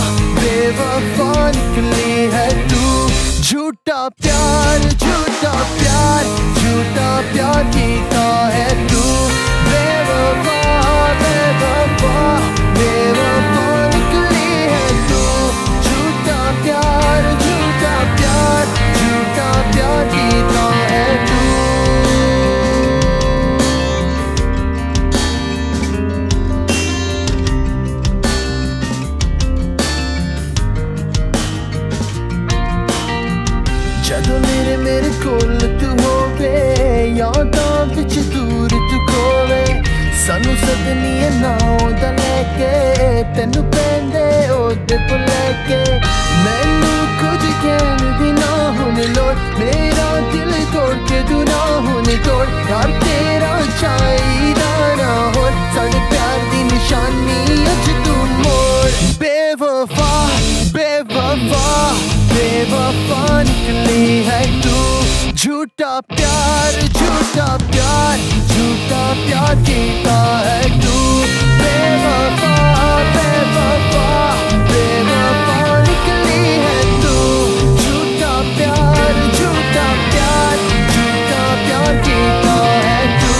बेवफा निकली है तू। झूठा प्यार झूठा प्यार झूठा प्यार कीता है तू। बेवफा बेवफा बेवफा निकली है तू। झूठा प्यार झूठा प्यार झूठा प्यार कीता है तू। ਜਦੋਂ ਮੇਰੇ ਕੋਲ ਤੂੰ ਹੋਵੇ ਯਾਦਾਂ ਵਿੱਚ ਦੂਰ ਤੂੰ ਖੋਵੇ ਸਾਨੂੰ ਸਦਨੀਏ ਨਾਉ ਦਾ ਲੈ ਕੇ ਤੈਨੂੰ ਪੈਂਦੇ ਉਹਦੇ ਪੁੱਲ ਲੈ ਕੇ ਮੈਨੂੰ ਕੁਝ ਕਹਿਣ ਦੀ ਨਾ ਹੁਣ ਲੋੜ ਮੇਰਾ ਦਿਲ ਤੋੜ ਕੇ ਤੂੰ ਨਾ ਹੁਣ ਤੋੜ ਯਾਰ ਤੇਰਾ ਚਾਹੀਦਾ ਨਾ ਹੋਰ ਸਾਡੇ ਪਿਆਰ ਦੀ ਨਿਸ਼ਾਨੀ ਅੱਜ ਤੂੰ ਮੋੜ। बेवफा बेवफा बेवफा निकली है तू। झूठा प्यार कीता है तू। बेवफा बेवफा बेवफा निकली है तू। झूठा प्यार कीता है तू।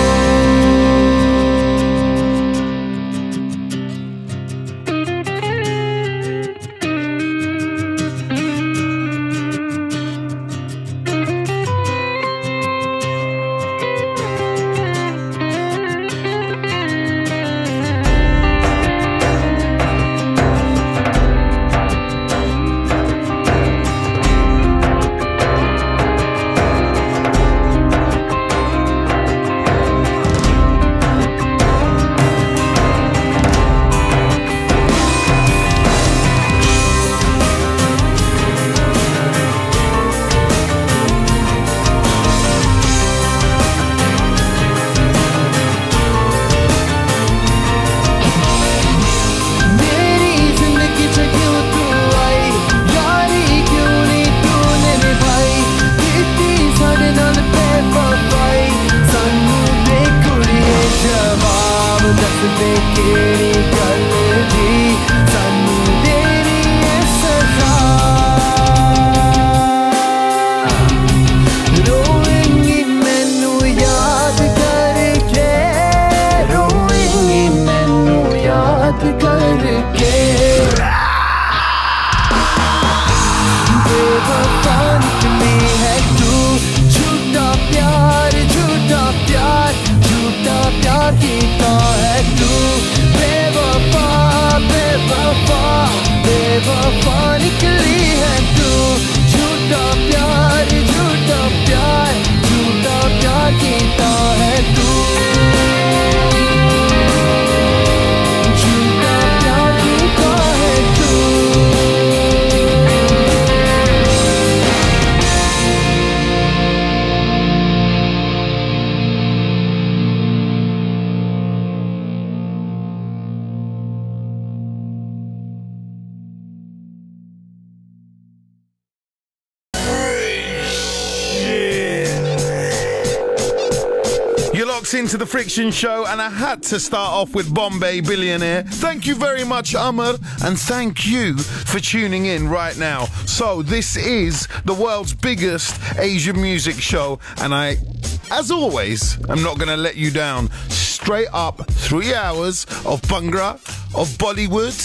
Into the Friction Show, and I had to start off with Bombay Billionaire. Thank you very much, Amar, and thank you for tuning in right now. So this is the world's biggest Asian music show, and I, as always, I'm not going to let you down. Straight up 3 hours of Bhangra, of Bollywood,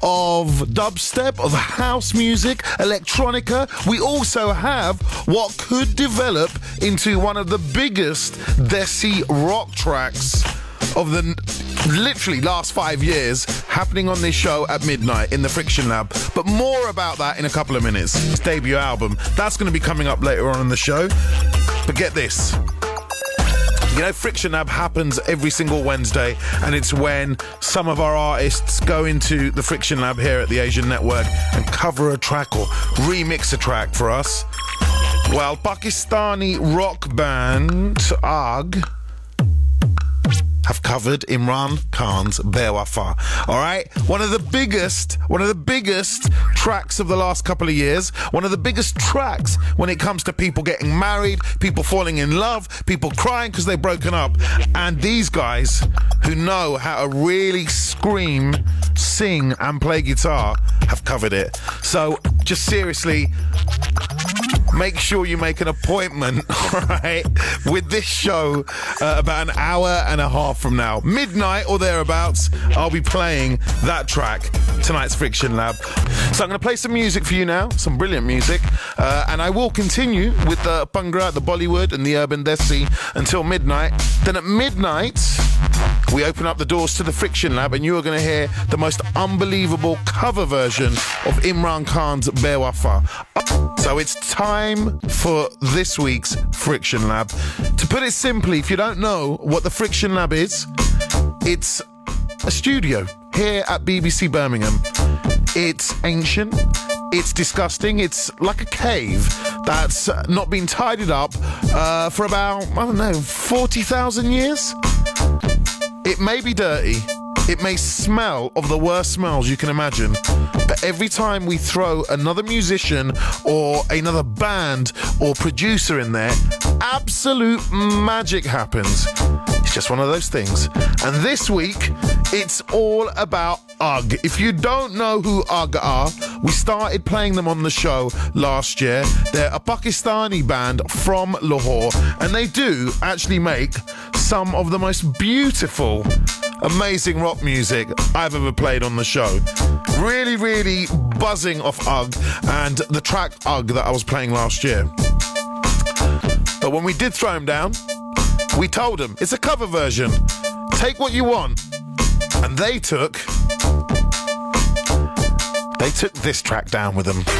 of dubstep, of house music, electronica. We also have what could develop into one of the biggest Desi rock tracks of the literally last 5 years happening on this show at midnight in the Friction Lab. But more about that in a couple of minutes. His debut album, that's going to be coming up later on in the show. But get this. You know, Friction Lab happens every single Wednesday, and it's when some of our artists go into the Friction Lab here at the Asian Network and cover a track or remix a track for us. Well, Pakistani rock band AAG have covered Imran Khan's Bewafa. All right, one of the biggest tracks of the last couple of years. One of the biggest tracks when it comes to people getting married, people falling in love, people crying because they've broken up. And these guys who know how to really scream, sing, and play guitar have covered it. So just seriously, make sure you make an appointment, right, with this show about an hour and a half from now. Midnight or thereabouts, I'll be playing that track, tonight's Friction Lab. So I'm going to play some music for you now, some brilliant music, and I will continue with the Bhangra, the Bollywood and the Urban Desi until midnight. Then at midnight, we open up the doors to the Friction Lab and you are going to hear the most unbelievable cover version of Imran Khan's Bewafa. So it's time for this week's Friction Lab. To put it simply, if you don't know what the Friction Lab is, it's a studio here at BBC Birmingham. It's ancient, it's disgusting, it's like a cave that's not been tidied up for about, I don't know, 40,000 years? It may be dirty, it may smell of the worst smells you can imagine, but every time we throw another musician or another band or producer in there, absolute magic happens. It's just one of those things. And this week, it's all about UGG. If you don't know who UGG are, we started playing them on the show last year. They're a Pakistani band from Lahore, and they do actually make some of the most beautiful, amazing rock music I've ever played on the show. Really, really buzzing off UGG and the track UGG that I was playing last year. But when we did throw him down, we told them it's a cover version. Take what you want. And they took this track down with them.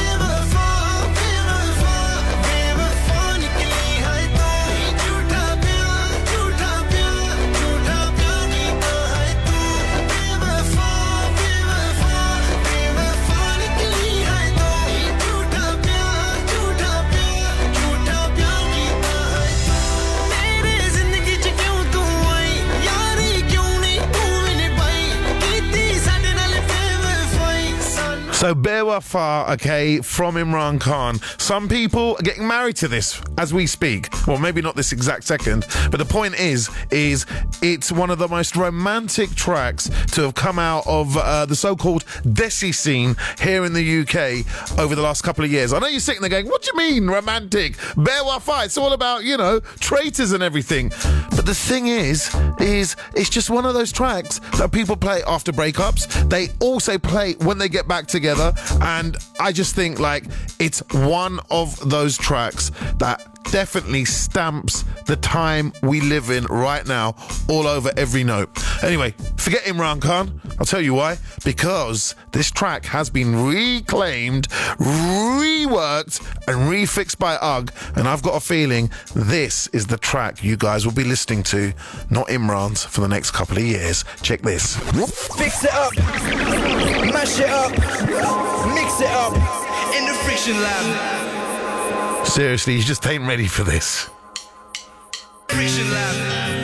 So Bewafa, okay, from Imran Khan. Some people are getting married to this as we speak. Well, maybe not this exact second, but the point is it's one of the most romantic tracks to have come out of the so-called Desi scene here in the UK over the last couple of years. I know you're sitting there going, what do you mean romantic? Bewafa, it's all about, you know, traitors and everything. But the thing is it's just one of those tracks that people play after breakups. They also play when they get back together. And I just think, like, it's one of those tracks that definitely stamps the time we live in right now all over every note. Anyway, forget Imran Khan. I'll tell you why. Because this track has been reclaimed, reworked, and refixed by UGG. And I've got a feeling this is the track you guys will be listening to, not Imran's, for the next couple of years. Check this. Fix it up, mash it up, mix it up in the Friction Lab. Seriously, you just ain't ready for this. Friction Lab.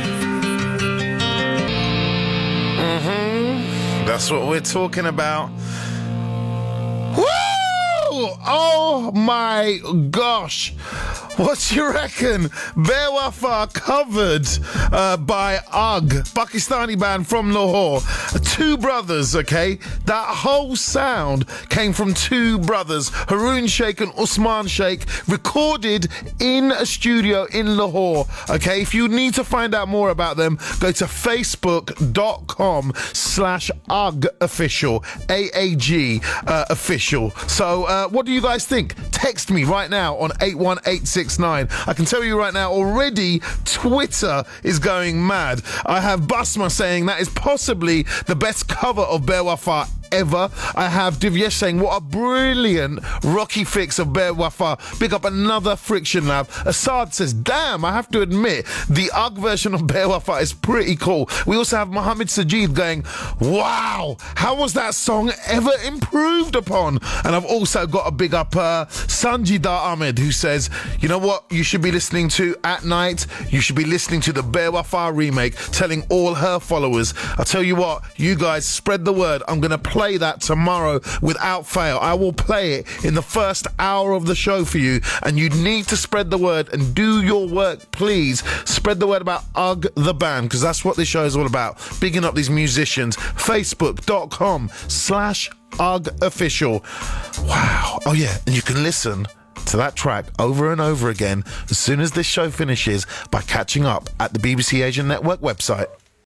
That's what we're talking about. Woo! Oh my gosh. What do you reckon? Bewafa covered by UGG, Pakistani band from Lahore. Two brothers, okay? That whole sound came from two brothers, Haroon Sheikh and Usman Sheikh, recorded in a studio in Lahore, okay? If you need to find out more about them, go to facebook.com/UGG official, AAG official. So what do you guys think? Text me right now on 81869. I can tell you right now, already Twitter is going mad. I have Basma saying that is possibly the best cover of Bewafa ever. I have Divyesh saying, what a brilliant Rocky fix of Bear Wafa. Big up another Friction Lab. Assad says, damn, I have to admit, the UGG version of Bear Wafa is pretty cool. We also have Mohammed Sajid going, wow, how was that song ever improved upon? And I've also got a big up Sanjida Ahmed, who says, you know what you should be listening to at night? You should be listening to the Bear Wafa remake, telling all her followers. I'll tell you what, you guys spread the word. I'm going to play that tomorrow without fail. I will play it in the first hour of the show for you, and you need to spread the word and do your work, please. Spread the word about UGG the band, because that's what this show is all about. Bigging up these musicians. Facebook.com/UGG official. Wow. Oh yeah, and you can listen to that track over and over again as soon as this show finishes by catching up at the BBC Asian Network website.